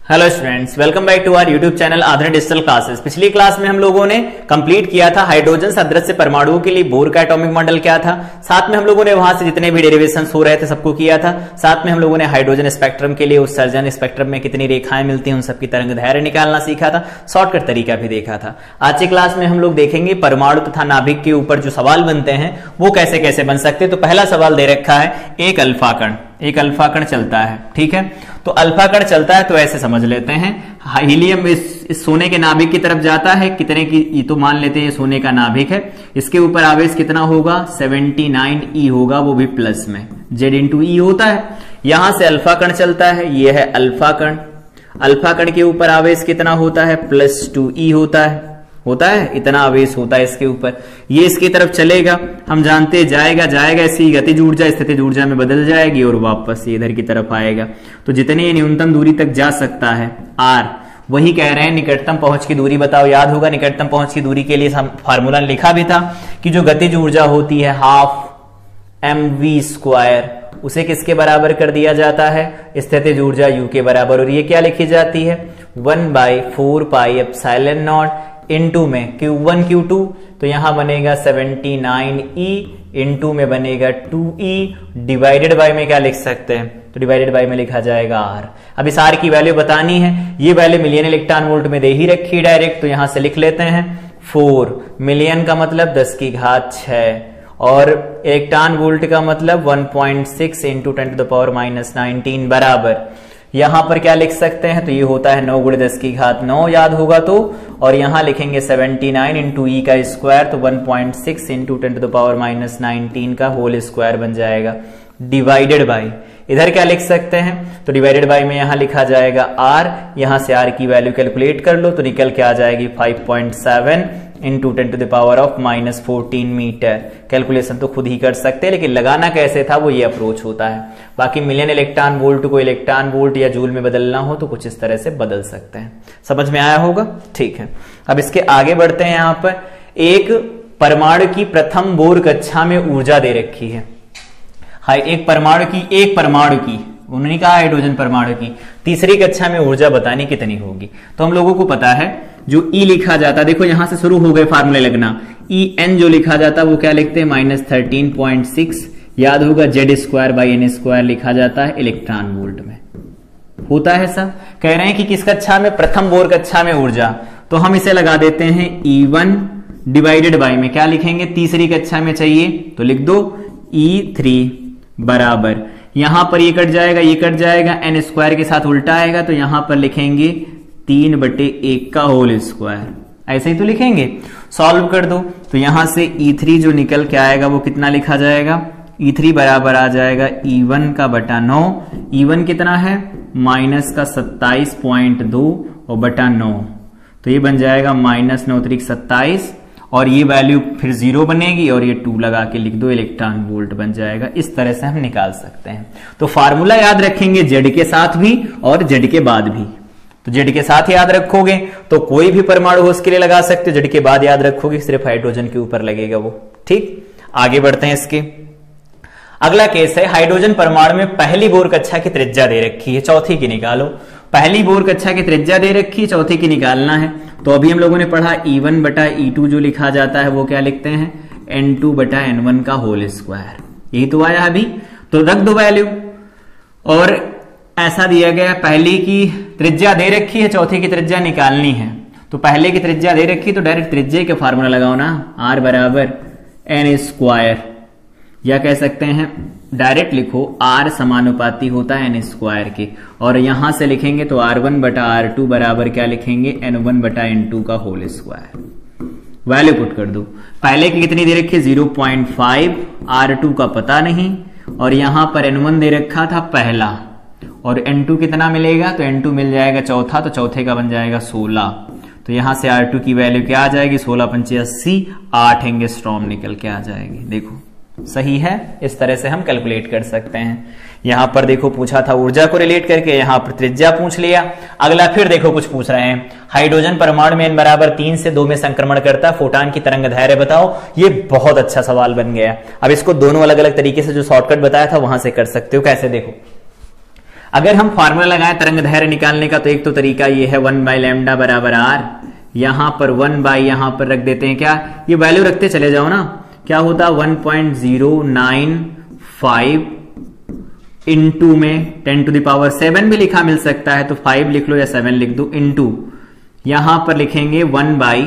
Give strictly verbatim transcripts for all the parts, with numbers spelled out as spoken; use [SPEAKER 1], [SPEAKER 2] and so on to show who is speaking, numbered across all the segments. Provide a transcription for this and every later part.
[SPEAKER 1] Hello students, welcome back to our YouTube channel Aadhunik digital classes. पिछली class में हम लोगों ने कंप्लीट किया था हाइड्रोजन सदृश्य परमाणुओं के लिए बोर का एटॉमिक मॉडल क्या था। साथ में हम लोगों ने वहां से जितने भी डेरिवेशन हो रहे थे सबको किया था। साथ में हम लोगों ने हाइड्रोजन स्पेक्ट्रम के लिए उत्सर्जन स्पेक्ट्रम में कितनी रेखाएं मिलती हैं उन सबकी तरंग दैर्घ्य निकालना सीखा था। शॉर्टकट तरीका भी देखा था। आज की क्लास में हम लोग देखेंगे परमाणु तथा नाभिक के ऊपर जो सवाल बनते हैं वो कैसे कैसे बन सकते हैं। तो पहला सवाल दे रखा है, एक अल्फा कण एक अल्फा कण चलता है, ठीक है। तो अल्फा कण चलता है तो ऐसे समझ लेते हैं, हीलियम इस, इस सोने के नाभिक की तरफ जाता है। कितने की, ये तो मान लेते हैं ये सोने का नाभिक है। इसके ऊपर आवेश कितना होगा, उन्यासी ई होगा, वो भी प्लस में, जेड इंटू ई होता है। यहां से अल्फा कण चलता है, ये है अल्फा कण। अल्फा कण के ऊपर आवेश कितना होता है, प्लस टू ई होता है होता है इतना आवेश होता है इसके ऊपर। ये इसकी तरफ चलेगा, हम जानते हैं जाएगा जाएगा ऐसी गतिज ऊर्जा स्थितिज ऊर्जा में बदल जाएगी और वापस ये इधर की तरफ आएगा। तो जितने न्यूनतम दूरी तक जा सकता है आर, वही कह रहे हैं निकटतम पहुंच की दूरी बताओ। याद होगा निकटतम पहुंच की दूरी के लिए हम फार्मूला लिखा भी था कि जो गतिज ऊर्जा होती है हाफ एम वी स्क्वायर, उसे किसके बराबर कर दिया जाता है, स्थितिज ऊर्जा यू के बराबर। और ये क्या लिखी जाती है, one by four pi epsilon not into में क्यू वन क्यू टू। तो यहां बनेगा सेवेंटी नाइन ई, इनटू में बनेगा टू ई, डिवाइडेड बाय में क्या लिख सकते हैं, तो डिवाइडेड बाय में लिखा जाएगा आर। अब इस आर की वैल्यू बतानी है, ये वैल्यू मिलियन इलेक्ट्रॉन वोल्ट में दे ही रखी डायरेक्ट, तो यहां से लिख लेते हैं फोर मिलियन का मतलब दस की घात छह, और इलेक्ट्रॉन वोल्ट का मतलब one point six into ten to the power minus nineteen बराबर। यहां पर क्या लिख सकते हैं, तो ये होता है नौ गुणे दस की घात नौ, याद होगा तो। और यहां लिखेंगे सेवेंटी नाइन इंटू ई का स्क्वायर, तो one point six into ten to the power minus nineteen का होल स्क्वायर बन जाएगा, डिवाइडेड बाय इधर क्या लिख सकते हैं, तो डिवाइडेड बाय में यहां लिखा जाएगा आर। यहां से आर की वैल्यू कैलकुलेट कर लो तो निकल के आ जाएगी five point seven into ten to the power of minus fourteen metre. Calculation तो खुद ही कर सकते हैं, लेकिन लगाना कैसे था वो ये अप्रोच होता है। बाकी मिलियन इलेक्ट्रॉन वोल्ट को इलेक्ट्रॉन वोल्ट या जूल में बदलना हो तो कुछ इस तरह से बदल सकते हैं। समझ में आया होगा, ठीक है। अब इसके आगे बढ़ते हैं। यहां पर एक परमाणु की प्रथम बोर कक्षा में ऊर्जा दे रखी है। हाई एक परमाणु की एक परमाणु की उन्होंने कहा हाइड्रोजन परमाणु की तीसरी कक्षा में ऊर्जा बतानी कितनी होगी। तो हम लोगों को पता है जो ई लिखा जाता, देखो यहां से शुरू हो गए फार्मूले लगना। ई एन जो लिखा जाता वो क्या लिखते हैं, माइनस थर्टीन पॉइंट सिक्स, याद होगा Z square by N square लिखा जाता है इलेक्ट्रॉन वोल्ट में, होता है सब। कह रहे हैं कि किस कक्षा में, प्रथम बोर कक्षा में ऊर्जा, तो हम इसे लगा देते हैं ई वन डिवाइडेड बाई में क्या लिखेंगे, तीसरी कक्षा में चाहिए तो लिख दो ई थ्री बराबर, यहां पर ये कट जाएगा ये कट जाएगा, एन स्क्वायर के साथ उल्टा आएगा तो यहां पर लिखेंगे तीन बटे एक का होल स्क्वायर, ऐसे ही तो लिखेंगे। सॉल्व कर दो तो यहां से ई थ्री जो निकल के आएगा वो कितना लिखा जाएगा, ई थ्री बराबर आ जाएगा ई वन का बटा नौ। ई वन कितना है, माइनस का सत्ताईस पॉइंट दो और बटा नौ, तो ये बन जाएगा माइनस नौ त्रिक सत्ताईस, और ये वैल्यू फिर जीरो बनेगी और ये टू लगा के लिख दो, इलेक्ट्रॉन वोल्ट बन जाएगा। इस तरह से हम निकाल सकते हैं। तो फार्मूला याद रखेंगे जेड के साथ भी और जेड के बाद भी। तो जेड के साथ याद रखोगे तो कोई भी परमाणु हो उसके लिए लगा सकते हो, जेड के बाद याद रखोगे सिर्फ हाइड्रोजन के ऊपर लगेगा वो, ठीक। आगे बढ़ते हैं। इसके अगला केस है, हाइड्रोजन परमाणु में पहली बोर कक्षा की त्रिज्या दे रखी है, चौथी की निकालो। पहली बोर कक्षा की त्रिज्या दे रखी है, चौथी की निकालना है। तो अभी हम लोगों ने पढ़ा ई वन बटा ई टू जो लिखा जाता है वो क्या लिखते हैं, एन टू बटा एन वन का होल स्क्वायर, यही तो आया अभी। तो रख दो वैल्यू, और ऐसा दिया गया पहली की त्रिज्या दे रखी है, चौथी की त्रिज्या निकालनी है। तो पहले की त्रिज्या दे रखी तो डायरेक्ट त्रिज्या के फार्मूला लगाओ ना, आर बराबर एन स्क्वायर, या कह सकते हैं डायरेक्ट लिखो आर समानुपाती होता है एन स्क्वायर के, और यहां से लिखेंगे तो आर वन बटा आर टू बराबर क्या लिखेंगे, एन वन बटा एन टू का होल स्क्वायर। वैल्यू पुट कर दो, पहले की कितनी दे रखी है zero point five, R two का पता नहीं, और यहां पर एन वन दे रखा था पहला, और एन टू कितना मिलेगा, तो एन टू मिल जाएगा चौथा, तो चौथे का बन जाएगा सोलह। तो यहां से आर टू की वैल्यू क्या आ जाएगी, सोलह पंचे अस्सी, आठ एंगस्ट्रॉम निकल के आ जाएगी। देखो सही है, इस तरह से हम कैलकुलेट कर सकते हैं। यहां पर देखो पूछा था ऊर्जा को रिलेट करके, यहां पर त्रिज्या पूछ लिया। अगला फिर देखो कुछ पूछ रहे हैं, हाइड्रोजन परमाणु में n बराबर तीन से दो में संक्रमण करता है, फोटॉन की तरंग दैर्घ्य बताओ। ये बहुत अच्छा सवाल बन गया। अब इसको दोनों अलग अलग तरीके से जो शॉर्टकट बताया था वहां से कर सकते हो। कैसे, देखो अगर हम फॉर्मूला लगाएं तरंग दैर्घ्य निकालने का, तो एक तो तरीका ये है वन बाई लैम्डा बराबर आर, यहां पर वन बाई यहां पर रख देते हैं, क्या ये वैल्यू रखते चले जाओ ना, क्या होता one point zero nine five into में ten to the power seven भी लिखा मिल सकता है, तो फाइव लिख लो या सेवन लिख दो, इंटू यहां पर लिखेंगे वन बाई,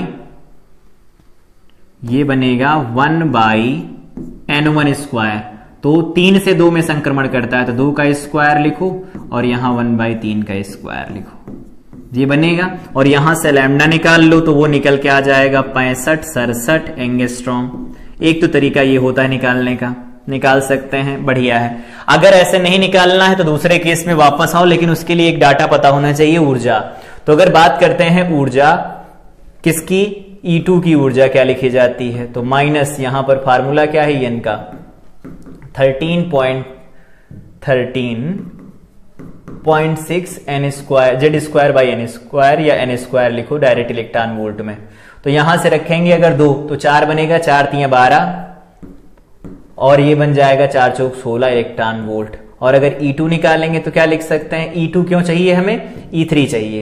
[SPEAKER 1] ये बनेगा one by N one square, तो तीन से दो में संक्रमण करता है तो दो का स्क्वायर लिखो और यहां वन बाई तीन का स्क्वायर लिखो, ये बनेगा। और यहां से लैम्डा निकाल लो तो वो निकल के आ जाएगा पैंसठ सड़सठ एंगस्ट्रॉम। एक तो तरीका ये होता है निकालने का, निकाल सकते हैं, बढ़िया है। अगर ऐसे नहीं निकालना है तो दूसरे केस में वापस आओ, लेकिन उसके लिए एक डाटा पता होना चाहिए, ऊर्जा। तो अगर बात करते हैं ऊर्जा किसकी, ई टू की ऊर्जा क्या लिखी जाती है, तो माइनस यहां पर फार्मूला क्या है एन का, thirteen point thirteen point six N square Z square by N square, या एन स्क्वायर लिखो डायरेक्ट इलेक्ट्रॉन वोल्ट में। तो यहां से रखेंगे अगर दो तो चार बनेगा, चार तीन बारह और ये बन जाएगा चार चौक सोलह इलेक्ट्रॉन वोल्ट। और अगर ई टू निकालेंगे तो क्या लिख सकते हैं, ई टू क्यों चाहिए हमें, ई थ्री चाहिए,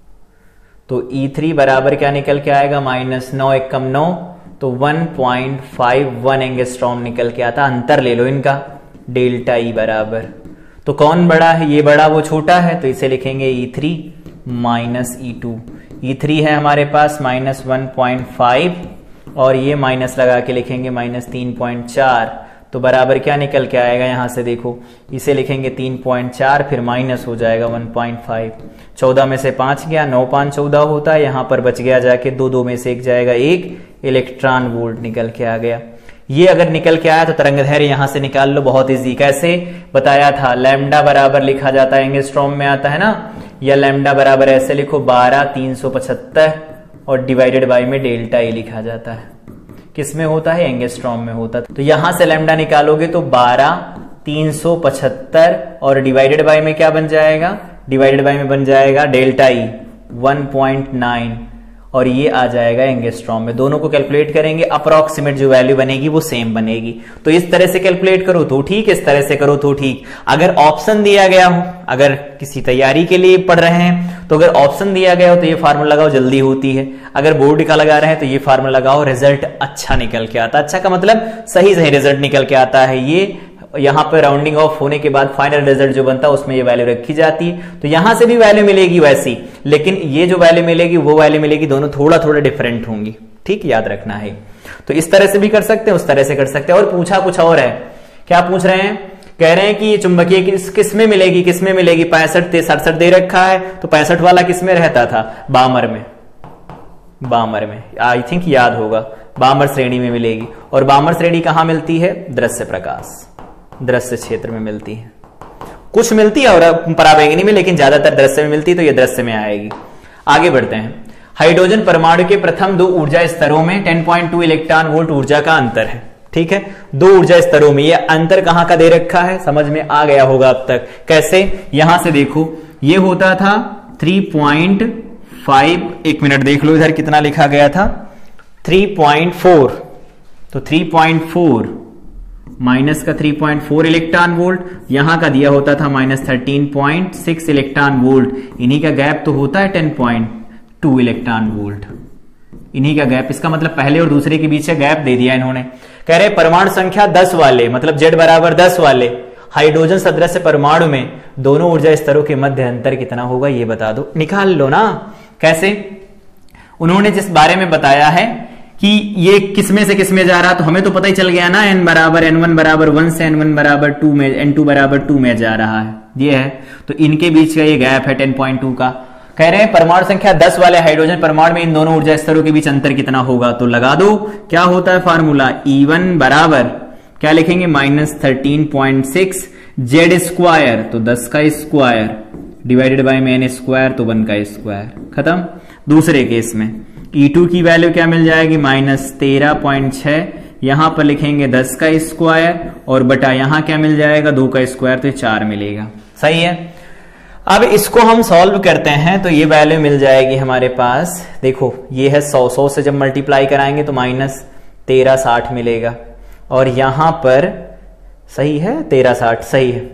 [SPEAKER 1] तो ई थ्री बराबर क्या निकल के आएगा, माइनस नौ एक कम नौ, तो one point five one angstrom निकल के आता। अंतर ले लो इनका, डेल्टा ई बराबर, तो कौन बड़ा है, ये बड़ा वो छोटा है, तो इसे लिखेंगे E three minus E two. E three है हमारे पास माइनस वन पॉइंट फाइव और ये माइनस लगा के लिखेंगे माइनस तीन पॉइंट चार, तो बराबर क्या निकल के आएगा, यहां से देखो इसे लिखेंगे तीन पॉइंट चार, फिर माइनस हो जाएगा वन पॉइंट फाइव, चौदह में से पांच गया, नौ पांच चौदह होता है, यहां पर बच गया जाके दो, दो में से एक जाएगा एक, इलेक्ट्रॉन वोल्ट निकल के आ गया। ये अगर निकल के आया तो तरंग दैर्घ्य यहां से निकाल लो, बहुत इजी। कैसे बताया था, लैम्डा बराबर लिखा जाता है, एंगस्ट्रॉम में आता है ना, या लैम्डा बराबर ऐसे लिखो बारह तीन सौ पचहत्तर और डिवाइडेड बाय में डेल्टा ई लिखा जाता है, किसमें होता है, एंगस्ट्रॉम में होता है। तो यहां से लैम्डा निकालोगे तो बारह तीन सौ पचहत्तर और डिवाइडेड बाय में क्या बन जाएगा, डिवाइडेड बाय में बन जाएगा delta E one point nine और ये आ जाएगा एंगस्ट्रॉम में। दोनों को कैलकुलेट करेंगे, अप्रॉक्सीमेट जो वैल्यू बनेगी वो सेम बनेगी। तो इस तरह से कैलकुलेट करो तो ठीक, इस तरह से करो तो ठीक। अगर ऑप्शन दिया गया हो, अगर किसी तैयारी के लिए पढ़ रहे हैं तो अगर ऑप्शन दिया गया हो तो ये फार्मूला लगाओ, जल्दी होती है। अगर बोर्ड का लगा रहे हैं तो ये फार्मूला लगाओ, रिजल्ट अच्छा निकल के आता है। अच्छा का मतलब सही सही रिजल्ट निकल के आता है। ये यहां पर राउंडिंग ऑफ होने के बाद फाइनल रिजल्ट जो बनता है उसमें ये वैल्यू रखी जाती है। तो यहां से भी वैल्यू मिलेगी वैसी, लेकिन ये जो वैल्यू मिलेगी वो वैल्यू मिलेगी, दोनों थोड़ा थोड़ा डिफरेंट होंगी, ठीक, याद रखना है। तो इस तरह से भी कर सकते हैं, उस तरह से कर सकते हैं। और पूछा कुछ और है, क्या पूछ रहे हैं, कह रहे हैं कि चुंबकीय किस किस में मिलेगी, किस में मिलेगी, पैंसठ सड़सठ दे रखा है, तो पैंसठ वाला किस में रहता था, बामर में, बामर में आई थिंक याद होगा, बामर श्रेणी में मिलेगी। और बामर श्रेणी कहां मिलती है, दृश्य प्रकाश, दृश्य क्षेत्र में मिलती है। कुछ मिलती है और पराबैंगनी में, लेकिन ज्यादातर दृश्य में मिलती है, तो ये दृश्य में आएगी। आगे बढ़ते हैं। हाइड्रोजन परमाणु के प्रथम दो ऊर्जा स्तरों में ten point two electron volt ऊर्जा का अंतर है, ठीक है। दो ऊर्जा स्तरों में ये अंतर कहां का दे रखा है, समझ में आ गया होगा अब तक। कैसे, यहां से देखो, ये होता था थ्री पॉइंट फाइव, एक मिनट देख लो इधर कितना लिखा गया था, थ्री पॉइंट फोर, तो थ्री पॉइंट फोर माइनस का three point four electron volt, यहां का दिया होता था minus thirteen point six electron volt. इन्हीं का गैप तो होता है ten point two electron volt, इन्हीं का गैप। इसका मतलब पहले और दूसरे के बीच का गैप दे दिया इन्होंने। कह रहे परमाणु संख्या दस वाले, मतलब जेड बराबर दस वाले हाइड्रोजन सदृश परमाणु में दोनों ऊर्जा स्तरों के मध्य अंतर कितना होगा, ये बता दो, निकाल लो ना। कैसे, उन्होंने जिस बारे में बताया है कि ये किसमें से किसमें जा रहा, तो हमें तो पता ही चल गया ना, एन बराबर एन वन बराबर वन से एन वन बराबर टू में, एन टू बराबर टू में जा रहा है, ये है। तो इनके बीच का ये गैप है टेन पॉइंट टू का। कह रहे हैं परमाणु संख्या दस वाले हाइड्रोजन परमाणु में इन दोनों ऊर्जा स्तरों के बीच अंतर कितना होगा, तो लगा दो, क्या होता है फार्मूला, ई वन बराबर क्या लिखेंगे, minus thirteen point six Z square, तो दस का स्क्वायर डिवाइडेड बाय में एन स्क्वायर, तो वन का स्क्वायर, खत्म। दूसरे केस में ई टू की वैल्यू क्या मिल जाएगी, माइनस तेरह पॉइंट छह, यहां पर लिखेंगे दस का स्क्वायर और बटा यहां क्या मिल जाएगा, दो का स्क्वायर, तो चार मिलेगा, सही है। अब इसको हम सॉल्व करते हैं तो ये वैल्यू मिल जाएगी हमारे पास, देखो ये है सौ, सौ से जब मल्टीप्लाई कराएंगे तो माइनस तेरह साठ मिलेगा, और यहां पर सही है तेरह साठ, सही है,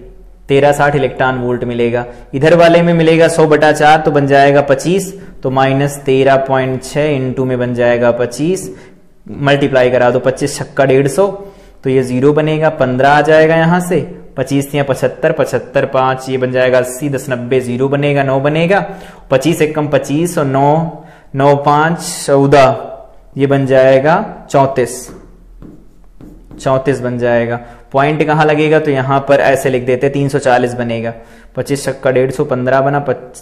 [SPEAKER 1] तेरह साठ इलेक्ट्रॉन वोल्ट मिलेगा। इधर वाले में मिलेगा सौ बटा चार तो बन जाएगा पच्चीस, तो माइनस तेरह पॉइंट छः इंटू में बन जाएगा पच्चीस, मल्टीप्लाई करा दो, पच्चीस छक्का डेढ़ सौ, तो ये जीरो बनेगा, पंद्रह आ जाएगा यहाँ से, पच्चीस या पचहत्तर, पचहत्तर पाँच ये बन जाएगा अस्सी, दस नब्बे, जीरो बनेगा, नौ बनेगा, पच्चीस एक कम पच्चीस और नौ, नौ पाँच चौदह, ये बन जाएगा चौंतीस, चौंतीस बन जाएगा। पॉइंट कहाँ लगेगा तो यहां पर ऐसे लिख देते तीन सौ चालीस बनेगा, पच्चीस छक्का डेढ़ सौ, पंद्रह बना,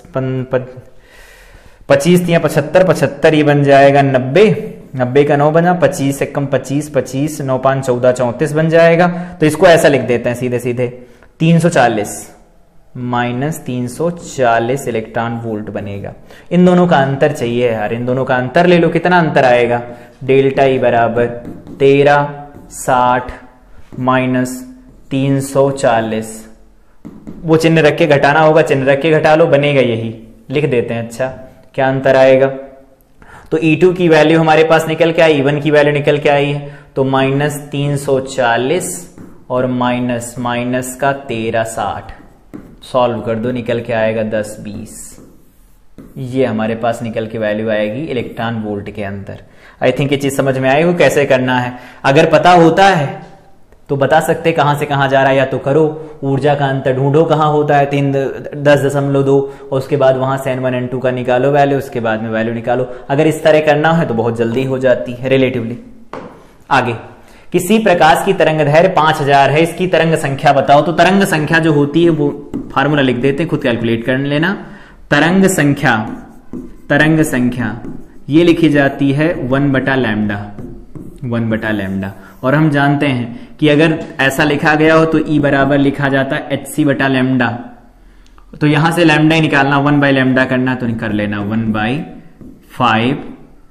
[SPEAKER 1] पच्चीस या पचहत्तर, पचहत्तर ये बन जाएगा नब्बे, नब्बे का नौ बना, पच्चीस एक कम पच्चीस, पच्चीस, नौ पाँच चौदह, चौंतीस बन जाएगा। तो इसको ऐसा लिख देते हैं सीधे सीधे, तीन सौ चालीस माइनस तीन सौ चालीस इलेक्ट्रॉन वोल्ट बनेगा। इन दोनों का अंतर चाहिए यार, इन दोनों का अंतर ले लो, कितना अंतर आएगा, डेल्टा ई बराबर तेरह साठ माइनस तीन सौ चालीस, वो चिन्ह रख के घटाना होगा, चिन्ह रख के घटा लो, बनेगा यही, लिख देते हैं। अच्छा क्या अंतर आएगा, तो ई टू की वैल्यू हमारे पास निकल के आई, ई वन की वैल्यू निकल के आई है, तो माइनस तीन सौ चालीस और माइनस माइनस का तेरह साठ, सॉल्व कर दो, निकल के आएगा दस बीस, ये हमारे पास निकल के वैल्यू आएगी इलेक्ट्रॉन वोल्ट के अंदर। आई थिंक ये चीज समझ में आई हो कैसे करना है। अगर पता होता है तो बता सकते कहां से कहां जा रहा है, या तो करो ऊर्जा का अंतर ढूंढो कहां होता है, तीन दस दशमलव दो, और उसके बाद वहां से एन वन एन टू का निकालो वैल्यू, उसके बाद में वैल्यू निकालो। अगर इस तरह करना है तो बहुत जल्दी हो जाती है रिलेटिवली। आगे, किसी प्रकाश की तरंग दैर्घ्य पांच हजार है, इसकी तरंग संख्या बताओ। तो तरंग संख्या जो होती है वो फार्मूला लिख देते हैं, खुद कैलकुलेट कर लेना। तरंग संख्या, तरंग संख्या ये लिखी जाती है वन बटा लैम्डा, वन बटा लैम्डा। और हम जानते हैं कि अगर ऐसा लिखा गया हो तो ई बराबर लिखा जाता है एच सी बटा लैम्डा, तो यहां से लैम्डा ही निकालना, वन बाई लैम्डा करना तो कर लेना, one by five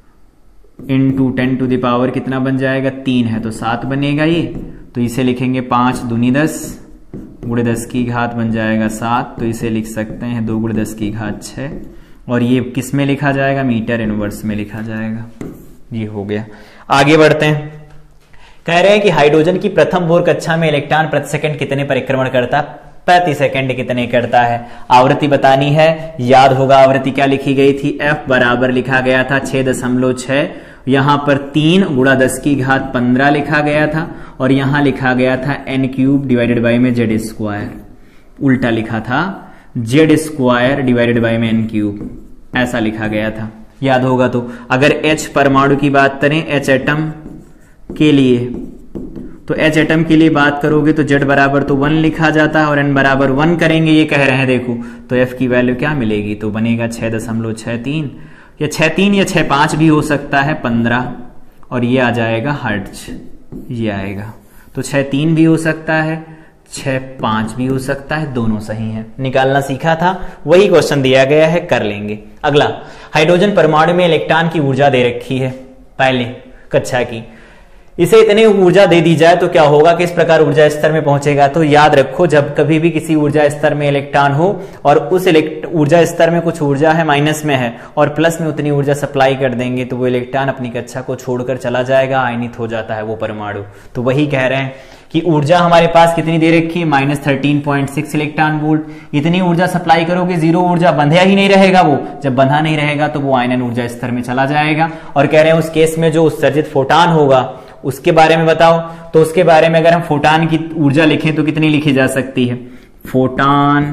[SPEAKER 1] into ten to the power कितना बन जाएगा, तीन है तो सात बनेगा ये, तो इसे लिखेंगे पांच दूनी दस, गुणे दस की घात बन जाएगा सात, तो इसे लिख सकते हैं दो गुणे दस की घात छह, और ये किस में लिखा जाएगा, मीटर इनवर्स में लिखा जाएगा। ये हो गया। आगे बढ़ते हैं, कह रहे हैं कि हाइड्रोजन की प्रथम बोर कक्षा में इलेक्ट्रॉन प्रति सेकंड कितने परिक्रमण करता, प्रति सेकंड कितने करता है। आवृत्ति बतानी है, याद होगा आवृत्ति क्या लिखी गई थी, एफ बराबर लिखा गया था छह दशमलव छह, यहां पर तीन गुणा दस की घात पंद्रह लिखा गया था, और यहां लिखा गया था एन क्यूब डिवाइडेड बाई में जेड स्क्वायर, उल्टा लिखा था, जेड स्क्वायर डिवाइडेड बाई में एन क्यूब, ऐसा लिखा गया था, याद होगा। तो अगर एच परमाणु की बात करें, एच एटम के लिए, तो एच एटम के लिए बात करोगे तो जेड बराबर तो वन लिखा जाता है, और एन बराबर वन करेंगे, ये कह रहे हैं देखो, तो एफ की वैल्यू क्या मिलेगी, तो बनेगा छह दशमलव छह तीन, या छह तीन या छह पांच भी हो सकता है, पंद्रह, और ये आ जाएगा हर्ट्ज, ये आएगा, तो छह तीन भी हो सकता है, छह पांच भी हो सकता है, दोनों सही है। निकालना सीखा था, वही क्वेश्चन दिया गया है, कर लेंगे। अगला, हाइड्रोजन परमाणु में इलेक्ट्रॉन की ऊर्जा दे रखी है पहले कक्षा की, इसे इतनी ऊर्जा दे दी जाए तो क्या होगा, किस प्रकार ऊर्जा स्तर में पहुंचेगा। तो याद रखो, जब कभी भी किसी ऊर्जा स्तर में इलेक्ट्रॉन हो और उस ऊर्जा स्तर में कुछ ऊर्जा है माइनस में है और प्लस में उतनी ऊर्जा सप्लाई कर देंगे, तो वो इलेक्ट्रॉन अपनी कक्षा को छोड़कर चला जाएगा, आयनित हो जाता है वो परमाणु। तो वही कह रहे हैं कि ऊर्जा हमारे पास कितनी दे रखी है, minus thirteen point six electron volt. इतनी ऊर्जा सप्लाई करोगे, जीरो ऊर्जा, बंधा ही नहीं रहेगा वो, जब बंधा नहीं रहेगा तो वो आयनन ऊर्जा स्तर में चला जाएगा। और कह रहे हैं उस केस में जो उत्सर्जित फोटॉन होगा उसके बारे में बताओ। तो उसके बारे में अगर हम फोटॉन की ऊर्जा लिखें तो कितनी लिखी जा सकती है, फोटॉन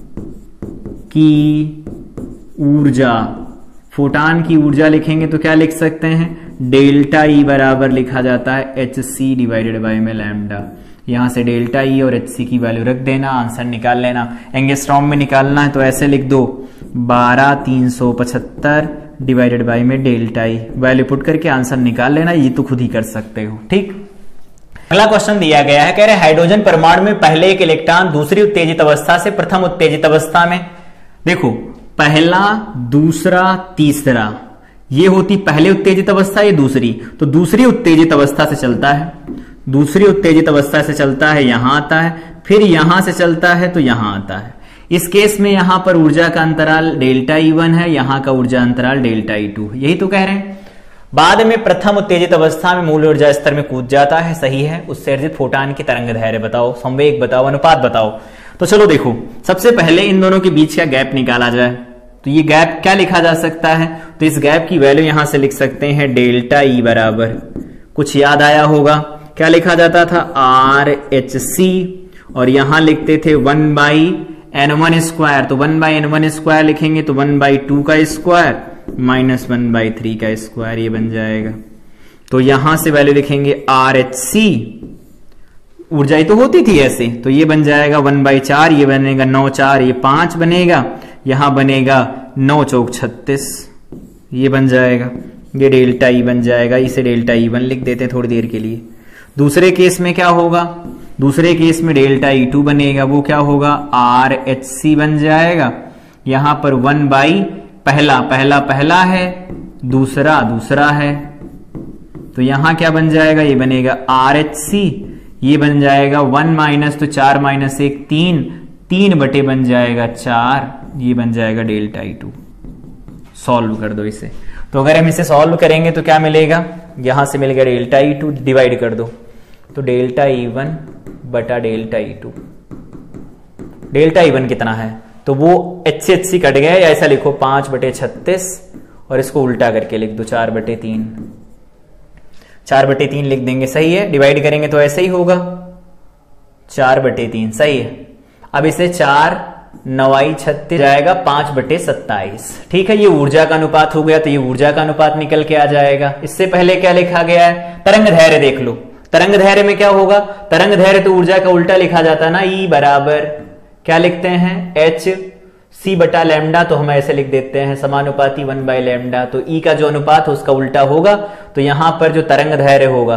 [SPEAKER 1] की ऊर्जा, फोटॉन की ऊर्जा लिखेंगे तो क्या लिख सकते हैं, डेल्टा ई बराबर लिखा जाता है एच सी डिवाइडेड बाई में लैम्डा। यहां से डेल्टा ई और एच सी की वैल्यू रख देना, आंसर निकाल लेना। एंगस्ट्रॉम में निकालना है तो ऐसे लिख दो, बारह तीन सौ पचहत्तर डिवाइडेड बाई में डेल्टा ई, वैल्यू पुट करके आंसर निकाल लेना, ये तो खुद ही कर सकते हो। ठीक, अगला क्वेश्चन दिया गया है, कह रहे हाइड्रोजन परमाणु में पहले एक इलेक्ट्रॉन दूसरी उत्तेजित अवस्था से प्रथम उत्तेजित अवस्था में, देखो पहला दूसरा तीसरा, ये होती पहले उत्तेजित अवस्था, ये दूसरी, तो दूसरी उत्तेजित अवस्था से चलता है, दूसरी उत्तेजित अवस्था से चलता है, यहां आता है, फिर यहां से चलता है तो यहां आता है। इस केस में यहां पर ऊर्जा का अंतराल डेल्टा ई वन है, यहां का ऊर्जा अंतराल डेल्टा ई टू है, यही तो कह रहे हैं। बाद में प्रथम उत्तेजित अवस्था में मूल ऊर्जा स्तर में कूद जाता है, सही है। उत्सर्जित फोटॉन की तरंग दैर्घ्य बताओ, संवेग बताओ, अनुपात बताओ। तो चलो देखो, सबसे पहले इन दोनों के बीच का गैप निकाला जाए। तो ये गैप क्या लिखा जा सकता है, तो इस गैप की वैल्यू यहां से लिख सकते हैं डेल्टा ई बराबर, कुछ याद आया होगा क्या लिखा जाता था, आर एच सी, और यहां लिखते थे one by N one square. तो one by N one square लिखेंगे तो वन बाई टू का square minus one by three का स्क्वायर, ये बन जाएगा। तो यहां से वैल्यू लिखेंगे आर एच सी, ऊर्जा ही तो होती थी ऐसे, तो ये बन जाएगा वन बाई चार, ये बनेगा नौ, चार ये पांच बनेगा, यहां बनेगा नौ चौक छत्तीस, ये बन जाएगा, ये डेल्टा ई बन जाएगा। इसे डेल्टा ई वन लिख देते हैं थोड़ी देर के लिए। दूसरे केस में क्या होगा, दूसरे केस में डेल्टा ई टू बनेगा, वो क्या होगा, आर एच सी बन जाएगा। यहां पर वन बाई पहला पहला पहला है, दूसरा दूसरा है, तो यहां क्या बन जाएगा, ये बनेगा आर एच सी, ये बन जाएगा वन माइनस, तो चार माइनस एक तीन, तीन बटे बन जाएगा चार, ये बन जाएगा डेल्टा ई टू। सॉल्व कर दो इसे। तो अगर हम इसे सॉल्व करेंगे तो क्या मिलेगा, यहां से मिल गया डेल्टा ई टू, डिवाइड कर दो तो डेल्टा ई वन बटा delta E two. Delta E one कितना है, तो वो एच से एच सी कट गया, या ऐसा लिखो पांच बटे छत्तीस, और इसको उल्टा करके लिख दो चार बटे तीन, चार बटे तीन लिख देंगे, सही है। डिवाइड करेंगे तो ऐसे ही होगा, चार बटे तीन, सही है। अब इसे चार नवाई छत्तीस जाएगा पांच बटे सत्ताईस, ठीक है। ये ऊर्जा का अनुपात हो गया, तो ये ऊर्जा का अनुपात निकल के आ जाएगा। इससे पहले क्या लिखा गया है, तरंग धैर्य देख लो। तरंग धैर्य में क्या होगा, तरंग धैर्य तो ऊर्जा का उल्टा लिखा जाता है ना, ई बराबर क्या लिखते हैं, एच सी बटा लैम्डा, तो हम ऐसे लिख देते हैं समानुपाती वन बाई लैम्डा। तो ई का जो अनुपात है उसका उल्टा होगा, तो यहां पर जो तरंग धैर्य होगा,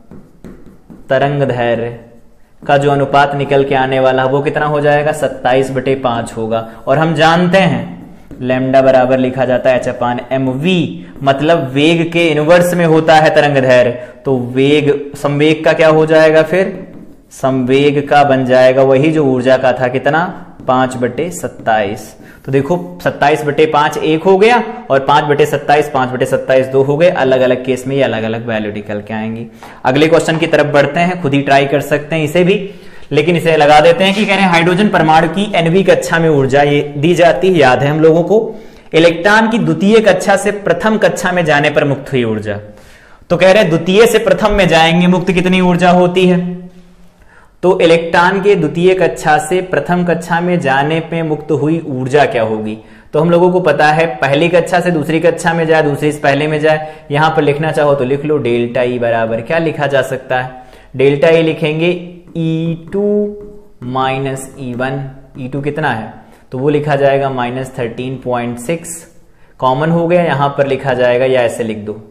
[SPEAKER 1] तरंग धैर्य का जो अनुपात निकल के आने वाला वो कितना हो जाएगा, सत्ताईस बटे पांच होगा। और हम जानते हैं लैम्डा बराबर लिखा जाता है एच अपान एम वी, मतलब वेग के इनवर्स में होता है तरंग धैर्य। तो वेग संवेग का क्या हो जाएगा, फिर संवेग का बन जाएगा वही जो ऊर्जा का था, कितना, पांच बटे सत्ताईस। तो देखो सत्ताईस बटे पांच एक हो गया, और पांच बटे सत्ताईस पांच बटे सत्ताईस दो हो गए। अलग अलग केस में ये अलग अलग वैल्यू निकल के आएंगी। अगले क्वेश्चन की तरफ बढ़ते हैं, खुद ही ट्राई कर सकते हैं इसे भी, लेकिन इसे लगा देते हैं कि कह रहे हैं हाइड्रोजन परमाणु की एनवी कक्षा में ऊर्जा ये दी जाती है, याद है हम लोगों को, इलेक्ट्रॉन की द्वितीय कक्षा से प्रथम कक्षा में जाने पर मुक्त हुई ऊर्जा। तो कह रहे हैं द्वितीय से प्रथम में जाएंगे मुक्त कितनी ऊर्जा होती है, तो इलेक्ट्रॉन के द्वितीय कक्षा से प्रथम कक्षा में जाने पे मुक्त हुई ऊर्जा क्या होगी। तो हम लोगों को पता है पहली कक्षा से दूसरी कक्षा में जाए, दूसरी से पहले में जाए। यहां पर लिखना चाहो तो लिख लो, डेल्टा ई बराबर क्या लिखा जा सकता है, डेल्टा ई लिखेंगे E two minus E one. E two कितना है, तो वो लिखा जाएगा minus thirteen point six, common हो गया, यहां पर लिखा जाएगा या ऐसे लिख दो,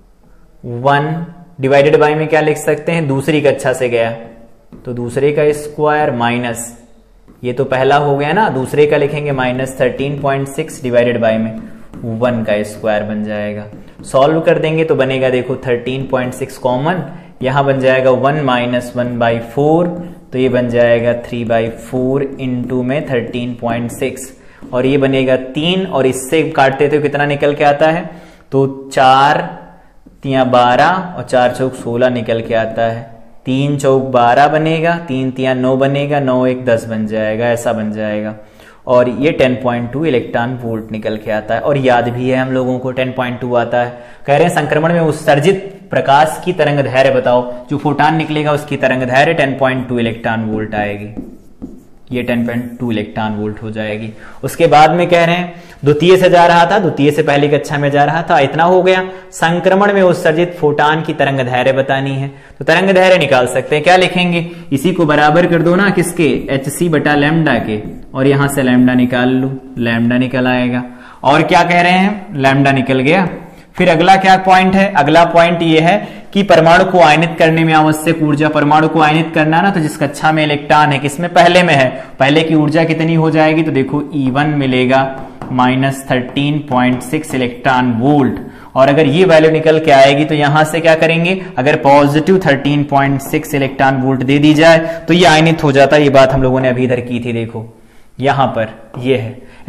[SPEAKER 1] वन डिवाइडेड बाय में क्या लिख सकते हैं, दूसरी कक्षा से गया तो दूसरे का स्क्वायर माइनस, ये तो पहला हो गया ना, दूसरे का लिखेंगे minus thirteen point six divided by में वन का स्क्वायर बन जाएगा। सॉल्व कर देंगे तो बनेगा, देखो थर्टीन पॉइंट सिक्स कॉमन, यहां बन जाएगा one minus one by four, तो ये बन जाएगा थ्री बाई फोर इंटू में थर्टीन पॉइंट सिक्स, और ये बनेगा तीन, और इससे काटते तो कितना निकल के आता है, तो चार तिया बारह और चार चौक सोलह निकल के आता है, तीन चौक बारह बनेगा, तीन तिया नौ बनेगा, नौ एक दस बन जाएगा, ऐसा बन जाएगा। और ये ten point two electron volt निकल के आता है, और याद भी है हम लोगों को टेन पॉइंट टू आता है। कह रहे हैं संक्रमण में उत्सर्जित प्रकाश की तरंग धैर्य बताओ, जो फोटान निकलेगा उसकी तरंग धैर्य ten point two electron volt आएगी, ये ten point two electron volt हो जाएगी। उसके बाद में कह रहे हैं द्वितीय से जा रहा था, द्वितीय से पहली कक्षा में जा रहा था, इतना हो गया। संक्रमण में उत्सर्जित फोटान की तरंग धैर्य बतानी है, तो तरंग धैर्य निकाल सकते हैं, क्या लिखेंगे, इसी को बराबर कर दो ना किसके, एच सी बटा लैम्डा के, और यहां से लैम्डा निकाल लो, लैम्डा निकल आएगा। और क्या कह रहे हैं, लैम्डा निकल गया। फिर अगला क्या पॉइंट है, अगला पॉइंट ये है कि परमाणु को आयनित करने में आवश्यक ऊर्जा, परमाणु को आयनित करना ना, तो जिस कक्षा में इलेक्ट्रॉन है, किसमें, पहले में है, पहले की ऊर्जा कितनी हो जाएगी, तो देखो ई वन मिलेगा minus thirteen point six electron volt. और अगर ये वैल्यू निकल के आएगी तो यहां से क्या करेंगे, अगर positive thirteen point six electron volt दे दी जाए तो ये आयनित हो जाता है। ये बात हम लोगों ने अभी इधर की थी, देखो यहां पर ये है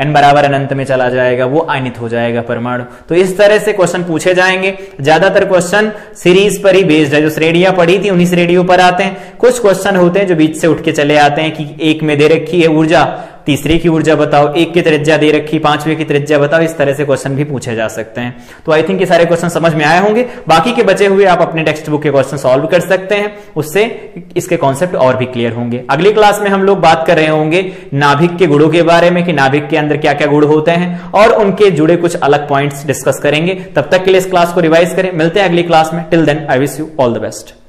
[SPEAKER 1] एन बराबर अनंत में चला जाएगा, वो आयनित हो जाएगा परमाणु। तो इस तरह से क्वेश्चन पूछे जाएंगे। ज्यादातर क्वेश्चन सीरीज पर ही बेस्ड है, जो श्रेणियां पढ़ी थी उन्हीं श्रेणियों पर आते हैं। कुछ क्वेश्चन होते हैं जो बीच से उठ के चले आते हैं कि एक में दे रखी है ऊर्जा, तीसरे की ऊर्जा बताओ, एक की त्रिज्या दे रखी, पांचवे की त्रिज्या बताओ। इस तरह से क्वेश्चन भी पूछे जा सकते हैं। तो आई थिंक ये सारे क्वेश्चन समझ में आए होंगे। बाकी के बचे हुए आप अपने टेक्स्ट बुक के क्वेश्चन सॉल्व कर सकते हैं, उससे इसके कॉन्सेप्ट और भी क्लियर होंगे। अगली क्लास में हम लोग बात कर रहे होंगे नाभिक के गुणों के बारे में कि नाभिक के अंदर क्या क्या गुण होते हैं और उनके जुड़े कुछ अलग पॉइंट्स डिस्कस करेंगे। तब तक के लिए इस क्लास को रिवाइज करें। मिलते हैं अगली क्लास में। Till then I wish you all the best.